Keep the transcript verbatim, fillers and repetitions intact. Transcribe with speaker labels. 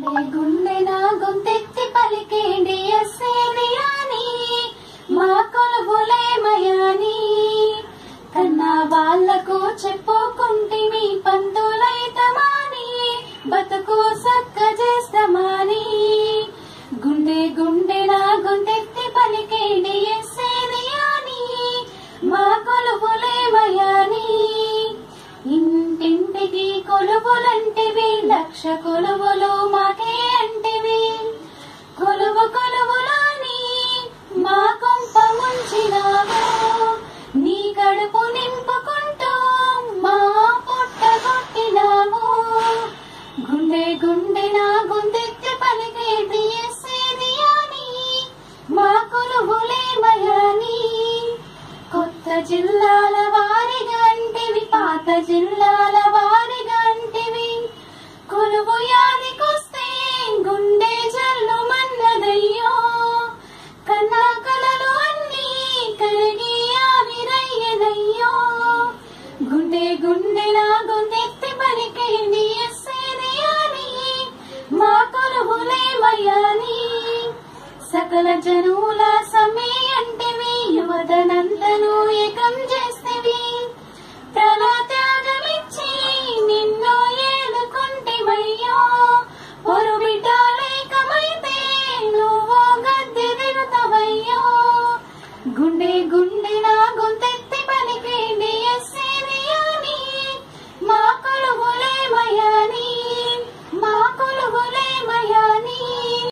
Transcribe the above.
Speaker 1: గుండె గుండె నా గొంతెత్తి పలికేండి ఎస్సేది అని మా కొలువులేమయాని కన్నా వాళ్లకు చెప్పుకుంటిమి పంతులైతమాని బతుకు సక్క చేస్తామని గుండె గుండె నా గొంతెత్తి పలికేండి ఎస్సేది అని మా కొలువులేమయాని ఇంటింటికి కొలువులంటివి లక్ష కొలువులు మాకే అంటివి కొలువు కొలువులని మా కొంప ముంచినావు నీ కడుపు నింపుకుంటూ మా పొట్ట కొట్టినావు గుండె గుండె నా గొంతెత్తి పలికేది ఎస్సేది అని మా కొలువులేమయాని కొత్త జిల్లాల వారిగా అంటివి పాత జిల్లాల వారిగా అంటివి కొలువు యాదికొస్తే గుండె జల్లు మన్నదయ్యో కన్నా కలలు అన్నీ కరిగి ఆవిరయ్యనయ్యో గుండె గుండె నా గొంతెత్తి పలికేంది ఎస్సేది అని మా కొలువులేమయాని సకల జనుల సమ్మె అంటివి యువతనంతను ఏక